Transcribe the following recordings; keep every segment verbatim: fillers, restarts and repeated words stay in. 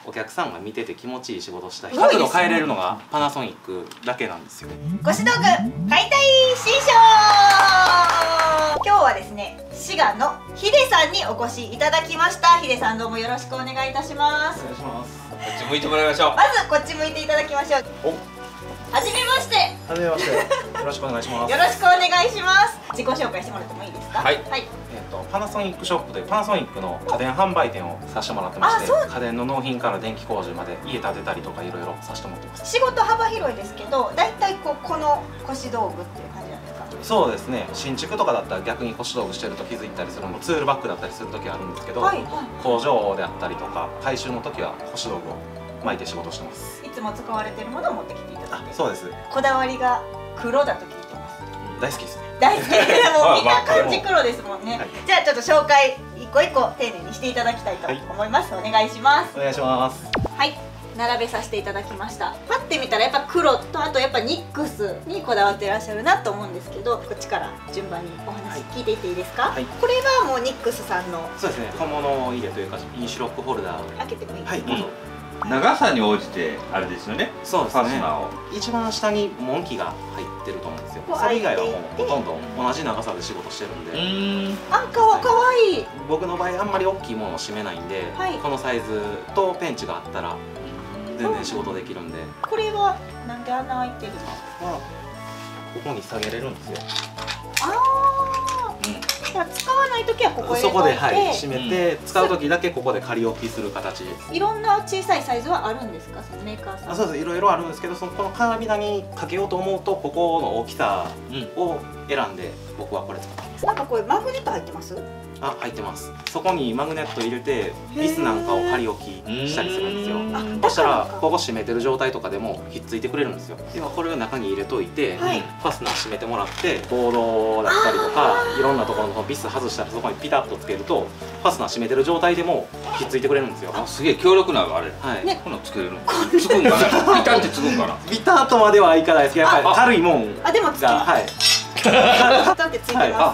お客さんが見てて気持ちいい仕事したい、角度変えれるのがパナソニックだけなんですよ。 腰道具解体新書。今日はですね、滋賀のヒデさんにお越しいただきました。ヒデさん、どうもよろしくお願いいたします。 お願いします。 こっち向いてもらいましょう。 まずこっち向いていただきましょう。 お、 はじめまして。 はじめまして。よろしくお願いします。 よろしくお願いします。自己紹介してもらってもいいですか？ はい。 はい。 えっとパナソニックショップでパナソニックの家電販売店をさせてもらってまして、家電の納品から電気工事まで家建てたりとかいろいろさせてもらってます。 仕事幅広いですけど、だいたいこうこの腰道具っていう感じなんですか？ そうですね、新築とかだったら逆に腰道具してると気づいたりするのもツールバッグだったりする時はあるんですけど、 はいはい、 工場であったりとか回収の時は腰道具を巻いて仕事してます。 いつも使われてるものを持ってきていただいて。 そうです。 こだわりが黒だと聞いてます。 大好きですね。 大好き。でも見た感じ黒ですもんね。はい、じゃあちょっと紹介一個一個丁寧にしていただきたいと思います。はい、お願いします。 お願いします。 はい。並べさせていただきました。パッて見たらやっぱ黒と、あとやっぱニックスにこだわってらっしゃるなと思うんですけど、こっちから順番にお話聞いていっていいですか？はい、これはもうニックスさんの、 そうですね、小物入れというかインシュロックホルダー。 開けてもいいですか？ はい、どうぞ。 長さに応じてあれですよね。 そうですね。 ファスナーを一番下に門機が入ってると思うんですよ。それ以外はもうほとんど同じ長さで仕事してるんで。 うん。 あ、かわかわいい。 僕の場合あんまり大きいものを締めないんで、はい、このサイズとペンチがあったら全然仕事できるんで。 これはなんで穴開いてるの？ はここに下げれるんですよ。 ああ。うん。使わないときはここへそこで、はい、締めて、うん、使うときだけここで仮置きする形です。 いろんな小さいサイズはあるんですか、そのメーカーさん？ あ、そうです。いろいろあるんですけど、そのこのカービナにかけようと思うとここの大きさを選んで僕はこれ使ってます。 なんかこれマグネット入ってます？ あ、入ってます。そこにマグネット入れてビスなんかを仮置きしたりするんですよ。そしたらここ閉めてる状態とかでもひっついてくれるんですよ。ではこれを中に入れといて、はい、ファスナー閉めてもらってボードだったりとかいろんなところのビス外したらそこにピタッとつけるとファスナー閉めてる状態でもひっついてくれるんですよ。 あ、すげえ強力なあれ。はい。ね、このつけれるの。つくんかな。ピタってつくんかな。 ピタッとまではいかないですけど、やっぱり軽いもんあ、でもつけが、はい。 ピタってついてます。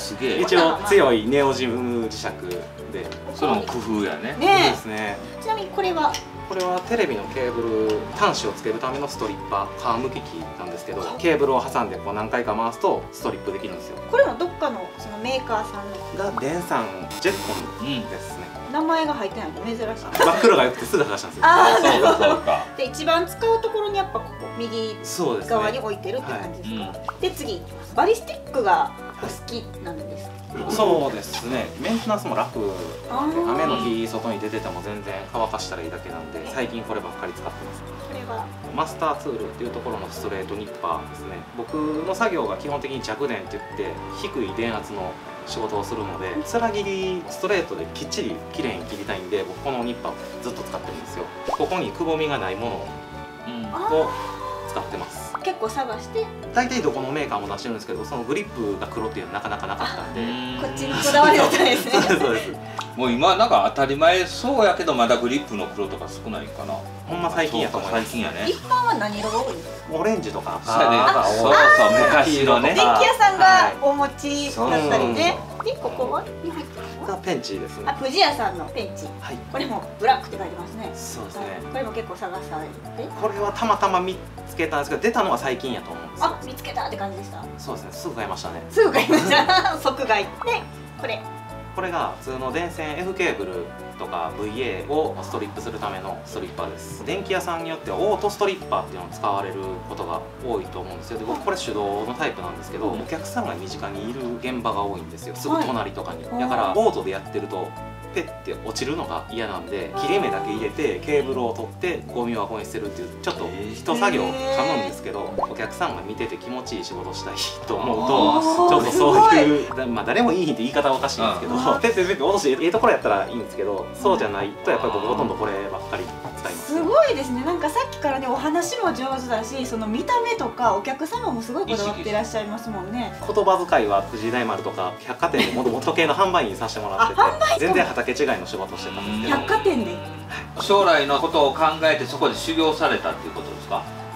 すげえ。一応強いネオジム磁石で、 それも工夫やね。 ね。 ですね。 ちなみにこれは。 これはテレビのケーブル端子をつけるためのストリッパー、皮むき器なんですけど、ケーブルを挟んでこう何回か回すとストリップできるんですよ。 これもどっかのそのメーカーさんのがデンさんジェッコンですね。 名前が入ってないの珍しい。 真っ黒が良くてすぐ剥がしたんですよ。 ああ、そうかそうか。で一番使うところにやっぱここ右側に置いてるって感じですか。で次バリスティックがお好きなんですか？ そうですね、メンテナンスも楽で、雨の日外に出てても全然乾かしたらいいだけなんで最近こればっかり使ってます。 これはマスターツールっていうところのストレートニッパーですね。僕の作業が基本的に弱電って言って低い電圧の仕事をするので、つら切りストレートできっちり綺麗に切りたいんで、僕このニッパーをずっと使ってるんですよ。ここにくぼみがないものを使ってます。 結構探して大体どこのメーカーも出してるんですけど、そのグリップが黒っていうのはなかなかなかったんで、 こっちにこだわりだったんですね。 そうです。 もう今なんか当たり前そうやけどまだグリップの黒とか少ないかな。 ほんま最近やと思います。 最近やね。 一般は何色が多いんですか？ オレンジとか赤、 そうそう昔のね。 電気屋さんがお持ちだったりね。でここはに入ってるのはペンチですね。 あ、富士屋さんのペンチ。はい。これもブラックって書いてますね。 そうですね。 これも結構探されて。 これはたまたま見つけたんですけど、出たのは最近やと思うんですよ。 あ、見つけたって感じでした。 そうですね。すぐ買いましたね。 すぐ買いました。即買い。で、これ。 これが普通の電線 F ケーブルとか ブイエー をストリップするためのストリッパーです。電気屋さんによってはオートストリッパーっていうのを使われることが多いと思うんですよ。で僕これ手動のタイプなんですけど、お客さんが身近にいる現場が多いんですよ。すぐ隣とかに。だからオートでやってるとペッて落ちるのが嫌なんで、切れ目だけ入れてケーブルを取ってゴミ箱に捨てるっていうちょっと一作業噛むんですけど、お客さんが見てて気持ちいい仕事したいと思うとちょっとそういう、まあ誰もいいって言い方はおかしいんですけど、ペッペッペッペ落としてええところやったらいいんですけど、そうじゃないとやっぱり僕ほとんどこればっかり使います。 すごいですね。なんかさっきからね、お話も上手だし、その見た目とかお客様もすごいこだわっていらっしゃいますもんね。 言葉遣いは藤井大丸とか百貨店でもともと時計の販売員させてもらってて、全然畑違いの仕事してたんですけど、 百貨店で将来のことを考えてそこで修行されたっていうことですか？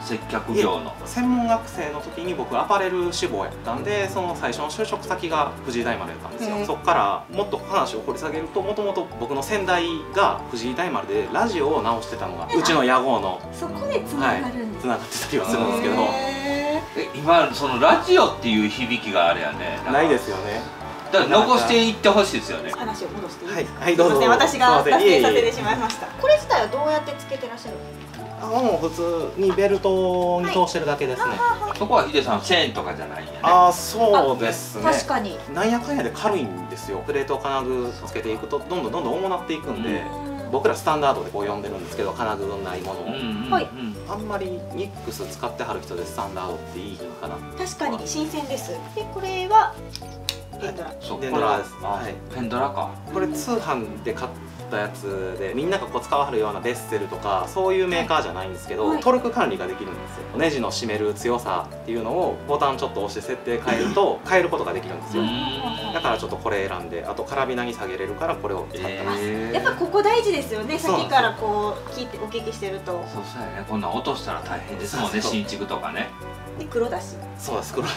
接客業の専門学生の時に僕アパレル志望やったんで、その最初の就職先が藤井大丸やったんですよ。そこからもっと話を掘り下げると、もともと僕の先代が藤井大丸でラジオを直してたのがうちの屋号のそこでつながるんです、 はい、つながってたりはするんですけど、 え今そのラジオっていう響きがあれやね、 ないですよね。 だから残していってほしいですよね。 話を戻していいですか。 はい、どうぞ。 私が脱線させてしまいました。これ自体はどうやってつけてらっしゃるんですか。 あ、もう普通にベルトに通してるだけですね。 そこはヒデさんチェーンとかじゃないんやね。 あ、そうですね。 確かに。 なんやかんやで軽いんですよ。プレート金具つけていくとどんどんどんどん重なっていくんで、僕らスタンダードでこう呼んでるんですけど、金具のないものを。はい。あんまりニックス使ってはる人でスタンダードっていいかな。 確かに新鮮です。で、これはペンドラ。 ペンドラです。 はい。ペンドラか。 これ通販で買ったやつで、みんながこう使わはるようなベッセルとかそういうメーカーじゃないんですけど、トルク管理ができるんですよ。ネジの締める強さっていうのをボタンちょっと押して設定変えると変えることができるんですよ。だからちょっとこれ選んで、あとカラビナに下げれるからこれを使ってます。 やっぱここ大事ですよね。さっきからこう聞いてお聞きしてると。 そうそうやね。こんなん落としたら大変ですもんね、新築とかね。 で、黒だし。 そうです、黒です。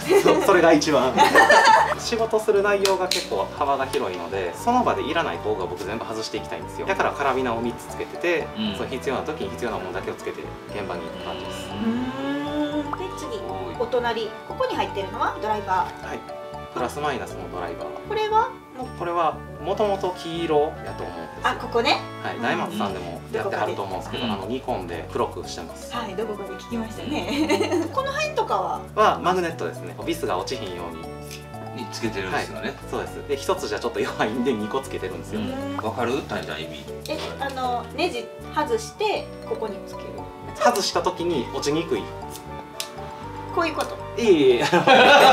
それが一番仕事する内容が結構幅が広いので、その場でいらない道具は僕全部外していきたいんですよ。だからカラビナをみっつつけてて、うん、その必要な時に必要なものだけをつけて現場に行く感じです。 うん。で、次お隣、ここに入ってるのはドライバー。 はい、プラスマイナスのドライバー。 これはもうこれはもともと黄色やと思うんですよ。 あ、ここね。 はい、大松さんでもやってはると思うんですけど、あのニコンで黒くしてます。 はい、どこかで聞きましたね。この辺とかははマグネットですね。ビスが落ちひんようににつけてるんですよね。 はい、そうです。で、一つじゃちょっと弱いんでにこつけてるんですよ。 わかる？タイちゃん意味。 え、あのネジ外してここにつける。 外した時に落ちにくい。 こういうこと。 いえいえ。そん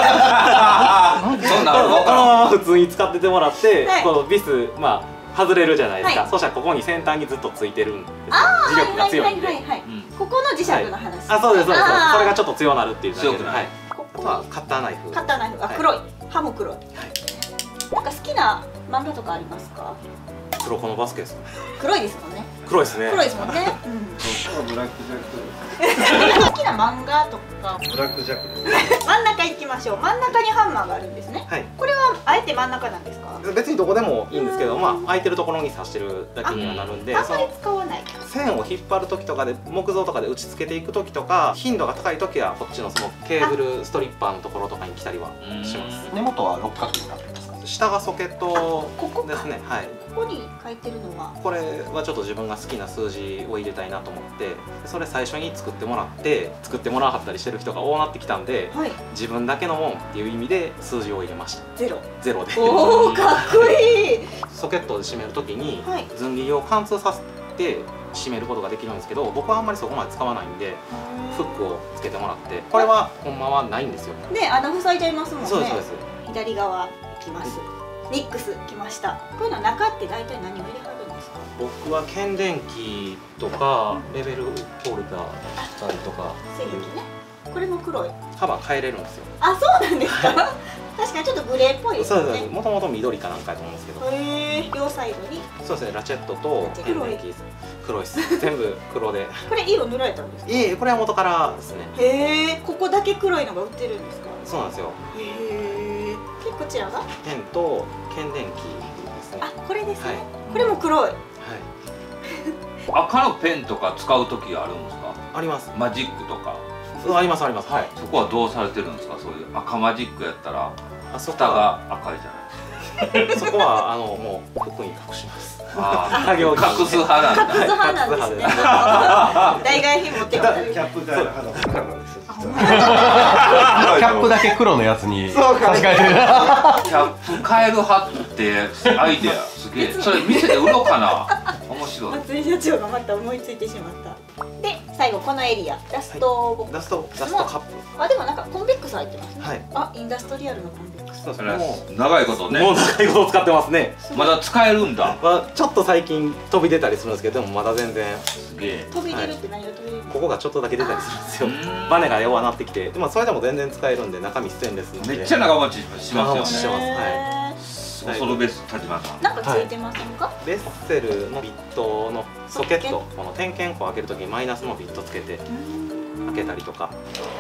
なのから普通に使っててもらって、このビスまあ外れるじゃないですか。そしたらここに先端にずっとついてるんですよ。磁力が強いんで。 ここの磁石の話。 あ、そうですそうです。それがちょっと強なるっていうだけで。 強くなる。 あとはカッターナイフ。 カッターナイフ。あ、黒い。刃も黒い。なんか好きな漫画とかありますか？ 黒子のバスケです。 黒いですもんね。 黒いですね。 黒いですもんね。 ブラックジャック。 好きな漫画とか。 ブラックジャック。 真ん中行きましょう。真ん中にハンマーがあるんですね。はい。これはあえて真ん中なんですか？ 別にどこでもいいんですけど、まあ空いてるところに刺してるだけにはなるんで、 あんまり使わない。 線を引っ張る時とかで木造とかで打ち付けていく時とか、頻度が高い時はこっちのそのケーブルストリッパーのところとかに来たりはします。 根元は六角になってますか？ 下がソケットですね。はい。 ここに書いてるのはこれはちょっと自分が好きな数字を入れたいなと思って、それ最初に作ってもらって作ってもらわはったりしてる人が多なってきたんで、はい、自分だけのもんっていう意味で数字を入れました。ゼロゼロで。 おお、かっこいい。 ソケットで締めるときに、はい、ずん切りを貫通させて締めることができるんですけど、僕はあんまりそこまで使わないんでフックをつけてもらって、これはほんまはないんですよ。 で、穴塞いじゃいますもんね。 そうですそうです。 左側きます。ニックスきました。こういうの中って大体何を入れはるんですか？ 僕は検電器とかレベルホルダーしたりとか。 制御機ね。これも黒い。 幅変えれるんですよ。 あ、そうなんですか。確かにちょっとグレーっぽいですね。 そうです。もともと緑かなんかやと思うんですけど。 へえ。両サイドに。 そうですね。ラチェットと検電器。黒いです。全部黒で。 これ色塗られたんですか？ いえ、これは元からですね。 へえ。ここだけ黒いのが売ってるんですか？ そうなんですよ。 へえ。で、こちらがペンと検電器ですね。 あ、これですね。これも黒い。はい。 赤のペンとか使う時あるんですか？ あります。 マジックとか。 ありますあります。はい。 そこはどうされてるんですか？そういう赤マジックやったら蓋が赤いじゃないですか。 そこはあのもう服に隠します。 ああ、作業隠す派なんだ。 隠す派なんですね。代替品持ってきた。 キャップ代の肌からなんですよ。 キャップだけ黒のやつに差し替えてる。 キャップ変える派ってアイデアすげえ。それ店で売ろうかな。面白い。 松井社長がまた思いついてしまった。で、最後このエリア、ラストボックス。 ラストラストカップ。 あ、でもなんかコンベックス入ってますね。 はい。 あ、インダストリアルのコンベックス。 それは長いことね。 もう長いこと使ってますね。 まだ使えるんだ。 まあちょっと最近飛び出たりするんですけど、でもまだ全然。 すげえ。 飛び出るって何が飛び出る？ ここがちょっとだけ出たりするんですよ。バネが弱なってきて、でもそれでも全然使えるんで中身ステンレスので。 めっちゃ長持ちしますよね。 してます。はい。 ソルベス立花さん。 なんかついてませんか？ ベッセルのビットのソケット、この点検口を開けるときにマイナスのビットつけて開けたりとか。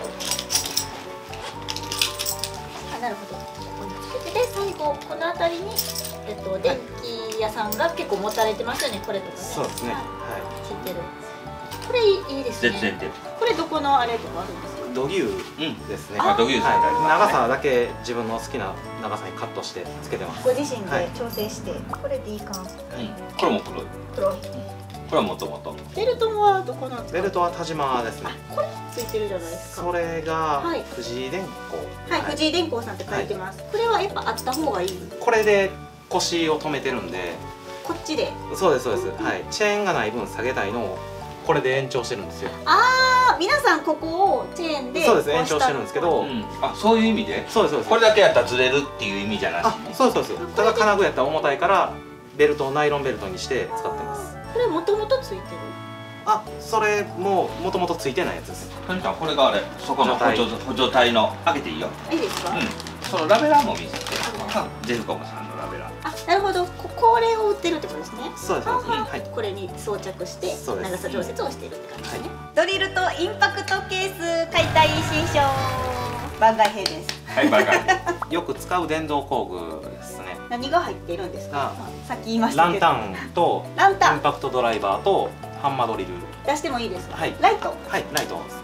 あ、なるほど。ここにつけて、で最後この辺りにえっと電気屋さんが結構持たれてますよね、これとかね。 そうですね。 はい。 はついてる。これいいいいですね。 絶対これどこのあれとかあるんですか。 い。土牛ですね。 あ、土牛さん。 はい。長さだけ自分の好きな長さにカットしてつけてます。 ご自身で調整して、これ D カン。 うん。これも黒い。 黒い。 これはもともと。 ベルトはどこなんですか。 ベルトは田島ですね。 これついてるじゃないですか。 それがはい藤井電工。 はい、藤井電工さんって書いてます。これはやっぱあった方がいい。 これで腰を止めてるんで。 こっちで。 そうですそうです。はい。チェーンがない分下げたいのをこれで延長してるんですよ。 ああ、皆さんここをチェーンで。 そうです、延長してるんですけど。 うん。あ、そういう意味で。 そうですそうです。 これだけやったらずれるっていう意味じゃなしあ、 に。 そうですそうです。ただ金具やったら重たいからベルトをナイロンベルトにして使ってます。 これもともとついてる。 あ、それももともとついてないやつです。 とにかくこれがあれ、そこの補助補助体の開けていいよ。 いいですか。 うん。そのラベラーも見せて。ジェフコムさんのラベラー。 あ、なるほど。ここれを売ってるってことですね。 そうですそうです。 あはい。 これに装着してそうです長さ調節をしているって感じですね。 はドリルとインパクトケース解体新書番外編です。 はい、バカ。 よく使う電動工具ですね。 何が入っているんですか。 あさっき言いましたけど。 ランタンとランタンインパクトドライバーとハンマードリル。 出してもいいですか。 はいライト。 はい、ライトです。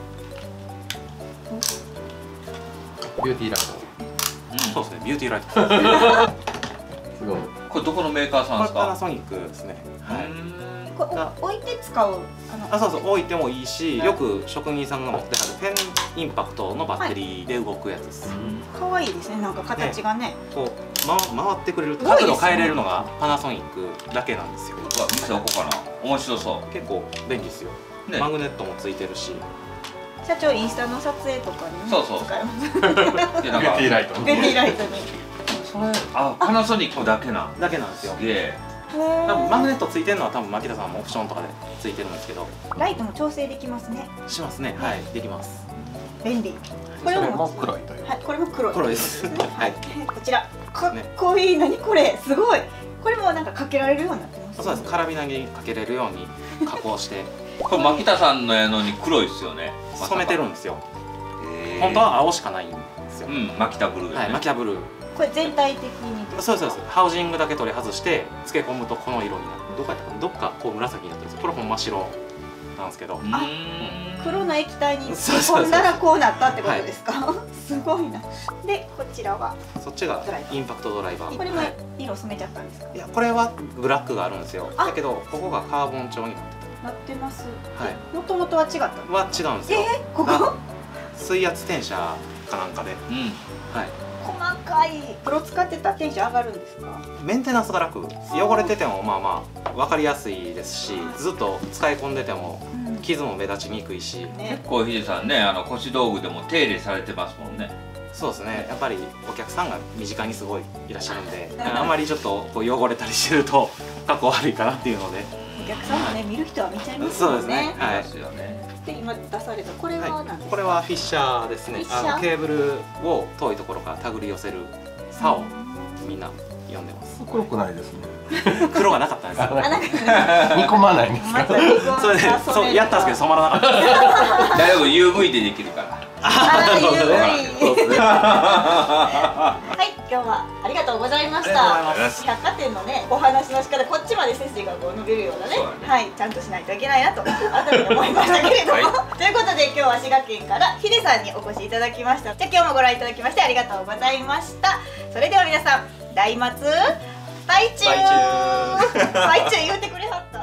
ビューティーライそうですね、ビューティーライト。 トすごい。 これどこのメーカーさんこれですか。 パナソニックですね。はい。 これお置いて使う。あのあ、そうそう、置いてもいいし、よく職人さんが持ってはるペンインパクトのバッテリーで動くやつです。 可愛いですね。なんか形がね。 こう、ま、回ってくれる、 すごいですね角度変えれるのがパナソニックだけなんですよ。 うわ、見せおこうかな。面白そ結構便利ですよ。 う。ね。 マグネットもついてるし。 社長インスタの撮影とかにねそうそう使えます。 で、なんか。 ビューティーライト。 ビューティーライトに。 それ、あ、パナソニックだけな。 だけなんですよ。 すげえ。 多分マグネットついてるのは多分牧田さんもオプションとかでついてるんですけど。 ライトも調整できますね。 しますね。はい、できます。 便利。こそれもれも黒いという。 はい、これも黒い。 黒いです。はい。 こちらかっこいい。何これ、すごい。これもなんかかけられるようになってます。 そうです。カラビナにかけれるように加工してこれ牧田さんのやのに黒いですよね。 染めてるんですよ。 へー本当は青しかないんですよ。 うん、牧田ブルー。 はい、マキタブルー。 これ全体的にですか。 そうですそうです。ハウジングだけ取り外して漬け込むとこの色になる。どっかやったかな、どっかこう紫になってるんですよ。これも真っ白なんですけど。 うーん。 黒の液体にそうそうそう込んだらこうなったってことですか。すごいな。で、こちらはそっちがインパクトドライバー。 これもはい色染めちゃったんですか。 いや、これはブラックがあるんですよ。 あだけどここがカーボン調になってなってます。 はいもともとは違った。 た。は違うんですよ。 えー、ここあ水圧転写かなんかで。 うん。 はい。 細かい。黒使ってたらテンション上がるんですか。 メンテナンスが楽。汚れててもまあまあ分かりやすいですし、ずっと使い込んでてもうん傷も目立ちにくいし。 ね。 結構ヒデさんね、あの腰道具でも手入れされてますもんね。 そうですね。やっぱりお客さんが身近にすごいいらっしゃるんで、あまりちょっとこう汚れたりしてるとかっこ悪いかなっていうので。 お客さんもね、見る人は見ちゃいますもんそうですねね。 はいですよね。 で、今出されたこれは何ですか。 これはフィッシャーですね。 フィッシャーあのケーブルを遠いところから手繰り寄せる竿をみんな呼んでます。 黒くないですね。 黒がなかったんですよ。 あ、なんか煮込まないんですか。 また離婚それでがそうやったんですけど染まらなかった。 大丈夫、ユーブイ でできるから。 あー、ゆるい。 そうですね。 はい、今日はありがとうございましありがとうございた。 ます百貨店のね、お話の仕方、こっちまで背筋がこう伸びるようなねそうだねはい、ちゃんとしないといけないなと改めて思いましたけれども、 はいということで今日は滋賀県からヒデさんにお越しいただきました。じゃあ今日もご覧いただきましてありがとうございました。それでは皆さん、大松バイチューバイチュー言うてくれはった。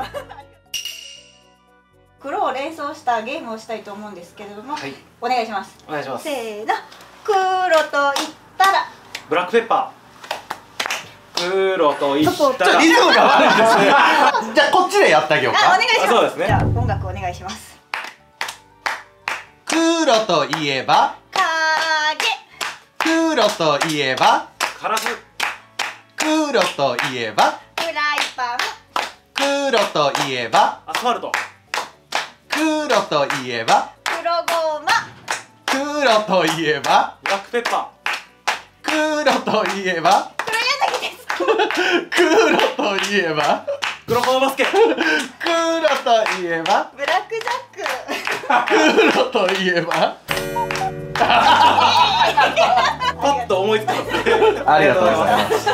黒を連想したゲームをしたいと思うんですけれども、 はい、 お願いします。 お願いします。 せーの、黒と言ったらブラックペッパー。黒と言ったら。 リズムが悪いですね。じゃあこっちでやってあげようあ、おか願い。します。 あそうですねじゃあ音楽お願いします。 黒といえば、 影、 黒といえば、 カラス。 黒といえば、 フライパン、 黒といえば、 アスファルト。 黒といえば、 黒ごま、 黒といえば、 ブラックペッパ黒といえば、 黒柳です。 黒といえば、 ー。黒子のバスケ。 黒といえば、 ブラックジャック。 黒といえばパッと思いつかなくてありがとうございます。